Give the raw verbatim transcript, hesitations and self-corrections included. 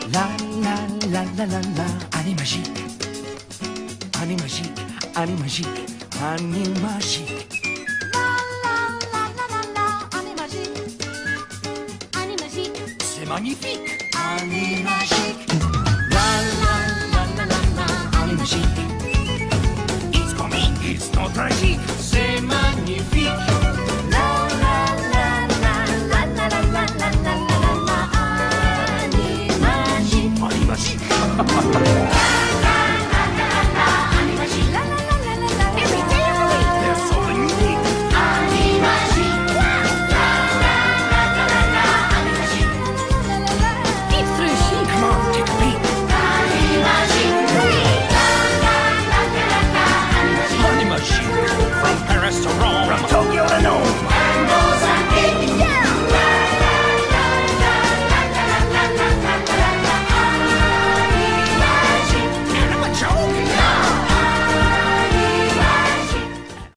La la la la la la, Animagique, Animagique, Animagique, Animagique. La la la la la la, Animagique, Animagique, C'est magnifique. Animagique.